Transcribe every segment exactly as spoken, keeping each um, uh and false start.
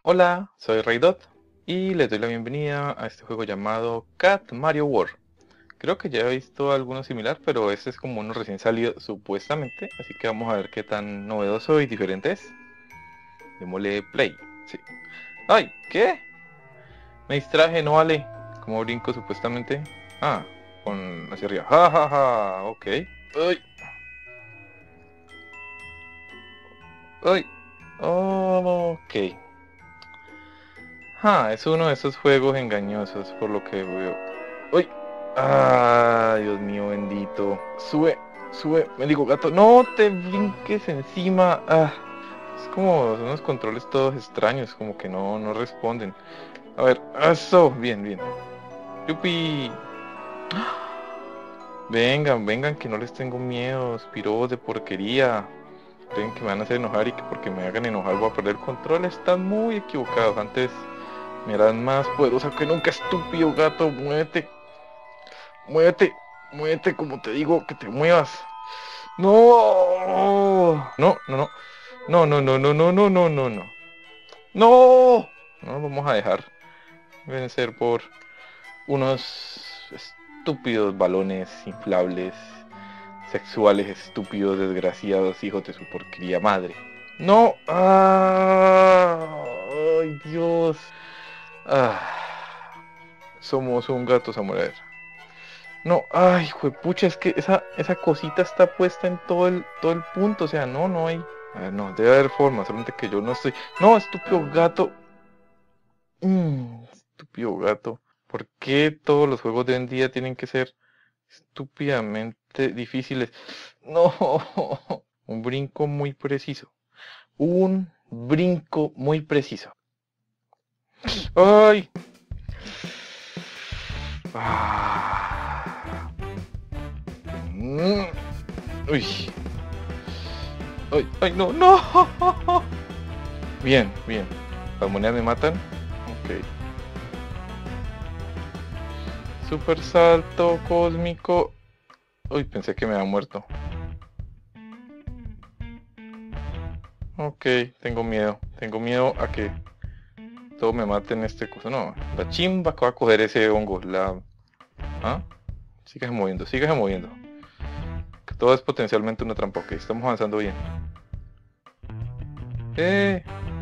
Hola, soy Raydot y les doy la bienvenida a este juego llamado Cat Mario World. Creo que ya he visto alguno similar, pero este es como uno recién salido supuestamente, así que vamos a ver qué tan novedoso y diferente es. Démosle play. Sí. ¡Ay! ¿Qué? Me distraje, no vale. ¿Cómo brinco supuestamente? Ah, con hacia arriba. ¡Ja, ja, ja! Ok. ¡Ay! ¡Ay! Oh, ok. Ah, es uno de esos juegos engañosos, por lo que veo. ¡Uy! ¡Ah, Dios mío bendito! Sube, sube, mendigo gato. ¡No te brinques encima! Ah, es como unos controles todos extraños, como que no, no responden. A ver, eso, bien, bien. ¡Yupi! Vengan, vengan, que no les tengo miedo, pirobos de porquería. Creen que me van a hacer enojar y que porque me hagan enojar voy a perder el control. Están muy equivocados. Antes me harán más poderosa que nunca, estúpido gato. Muévete. Muévete, muévete como te digo que te muevas. No, no, no, no, no, no, no, no, no, no, no, no, no, no, no nos vamos a dejar vencer por unos estúpidos balones inflables, sexuales, estúpidos, desgraciados, hijos de su porquería madre. No, ah, ay Dios, ah, somos un gato samurai. No, ay, juepucha, es que esa, esa cosita está puesta en todo el, todo el punto, o sea, no, no hay. A ver, no, debe haber forma, solamente que yo no estoy. No, estúpido gato. Mm, estúpido gato. ¿Por qué todos los juegos de hoy en día tienen que ser estúpidamente difíciles? No, un brinco muy preciso. Un brinco muy preciso. ¡Ay! Ah. Mm. Uy. Ay, ay, no, no. Bien, bien. Las monedas me matan. Ok. Super salto cósmico. Uy, pensé que me había muerto. Ok, tengo miedo. Tengo miedo a que todo me mate en este coso. No, la chimba que va a coger ese hongo. La... ¿Ah? Síguese moviendo, síguese moviendo. Que todo es potencialmente una trampa. Ok, estamos avanzando bien. Eh...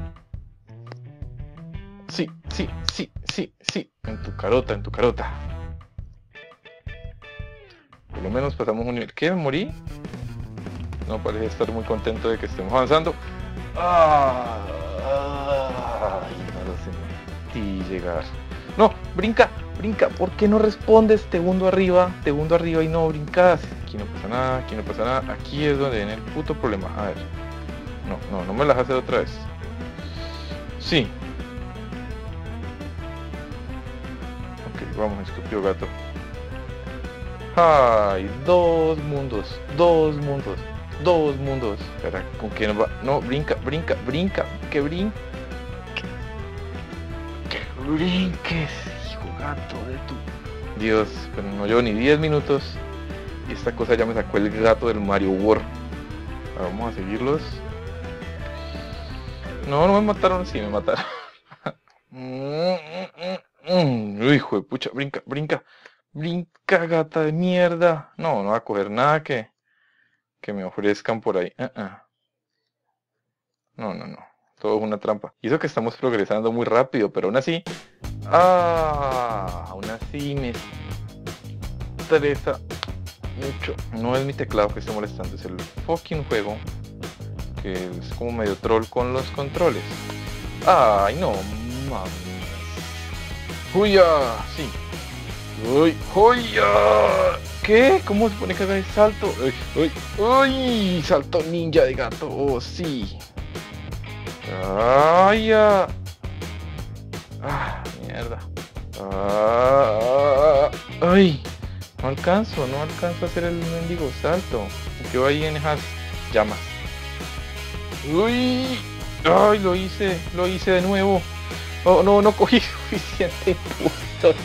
Sí, sí, sí, sí, sí. En tu carota, en tu carota. Por lo menos pasamos un nivel. ¿Qué? ¿Me morí? No parece estar muy contento de que estemos avanzando. ¡Ah! ¡Ay! No lo sentí llegar. ¡No! ¡Brinca! ¡Brinca! ¿Por qué no respondes? Te hundo arriba, te hundo arriba y no brincas. Aquí no pasa nada, aquí no pasa nada. Aquí es donde viene el puto problema. A ver. No, no, no me las hace otra vez. Sí. Ok, vamos, estúpido gato. ¡Ay! Dos mundos, dos mundos, dos mundos. Espera, ¿con quién va? No, brinca, brinca, brinca, que brinque. Que brinques, hijo gato de tu... Dios, pero no llevo ni diez minutos y esta cosa ya me sacó el gato del Mario World. Ahora vamos a seguirlos. No, no me mataron, sí me mataron. Uy, hijo de pucha, brinca, brinca. Brinca, gata de mierda. No, no va a coger nada que, que me ofrezcan por ahí. Uh -uh. No, no, no. Todo es una trampa. Y eso que estamos progresando muy rápido, pero aún así... Ah, aún así me estresa mucho. No es mi teclado que esté molestando, es el fucking juego. Que es como medio troll con los controles. Ay, no, mames. ¡Huya! Sí. ¡Uy! ¡Huya! ¿Qué? ¿Cómo se pone que haga el salto? ¡Uy! ¡Uy! ¡Uy! Salto ninja de gato. ¡Oh, sí! ¡Ay, ya! ¡Ah, mierda! Ah, ¡ay! No alcanzo, no alcanzo a hacer el mendigo salto. Yo ahí en esas llamas. ¡Uy! ¡Ay, lo hice! Lo hice de nuevo. Oh, no, no cogí suficiente impulso,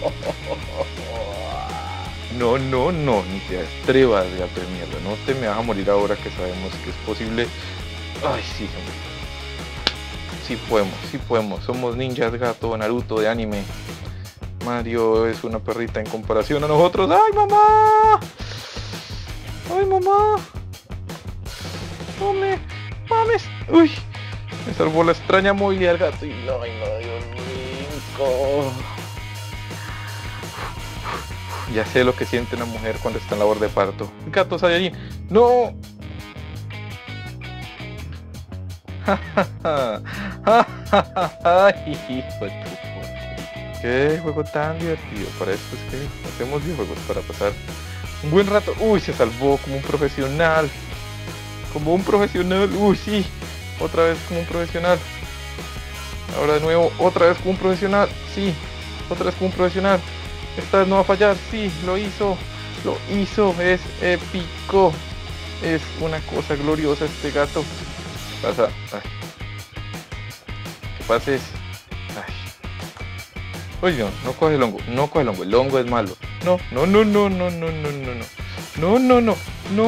no. No, no, no, ni te atrevas, gato de mierda. No te me vas a morir ahora que sabemos que es posible. Ay, sí, hombre. sí podemos, sí podemos. Somos ninjas, gato, Naruto de anime. Mario es una perrita en comparación a nosotros. ¡Ay, mamá! ¡Ay, mamá! ¡No me mames! ¡Uy! Me salvó la extraña movilidad del gato. Y no, ay, no, Dios mío. Ya sé lo que siente una mujer cuando está en labor de parto. Gatos hay allí. ¡No! Ay, hijo de tu... Qué juego tan divertido. Para esto es que hacemos videojuegos, para pasar un buen rato. Uy, se salvó como un profesional. Como un profesional. Uy, sí. Otra vez como un profesional. Ahora de nuevo, otra vez como un profesional. Sí, otra vez como un profesional. Esta vez no va a fallar. Sí, lo hizo. Lo hizo. Es épico. Es una cosa gloriosa este gato. Pasa. Ay. ¿Qué pasa es? Ay. Oye, no, no coge el hongo. No coge el hongo. El hongo es malo. No, no, no, no, no, no, no, no, no. No, no, no.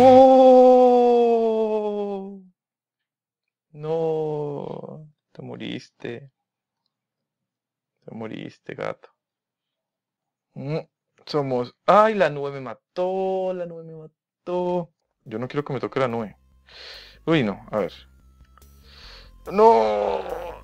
No. No. Te moriste. Te moriste, gato. Mm, Somos... ¡Ay, la nube me mató! La nube me mató. Yo no quiero que me toque la nube. Uy, no. A ver. ¡No!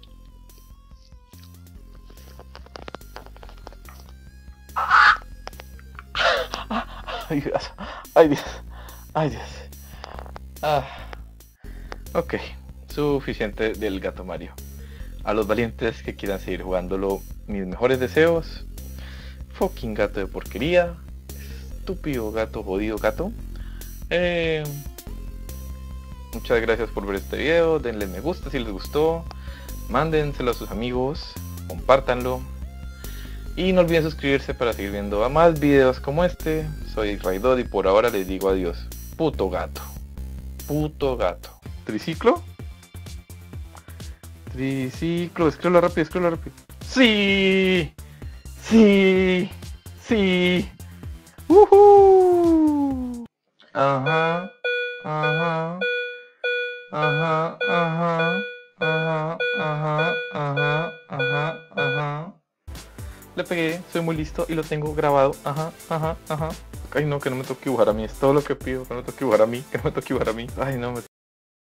¡Ay, Dios! ¡Ay, Dios! ¡Ay, Dios! Ah. Ok. Suficiente del gato Mario. A los valientes que quieran seguir jugándolo, mis mejores deseos. Fucking gato de porquería. Estúpido gato, jodido gato. Eh, muchas gracias por ver este video. Denle me gusta si les gustó. Mándenselo a sus amigos. Compártanlo. Y no olviden suscribirse para seguir viendo a más videos como este. Soy Raidod y por ahora les digo adiós. Puto gato. Puto gato. ¿Triciclo? Triciclo. Escríbelo rápido, escríbelo rápido. ¡Sí! ¡Sí! ¡Sí! ¡Uhú! Ajá. Ajá. Ajá. Ajá. Ajá. Ajá. Ajá. Ajá. Ajá. Le pegué, soy muy listo y lo tengo grabado. Ajá, ajá, ajá. Ay no, que no me toque dibujar a mí. Es todo lo que pido, que no me toque dibujar a mí, que no me toque dibujar a mí. Ay no, me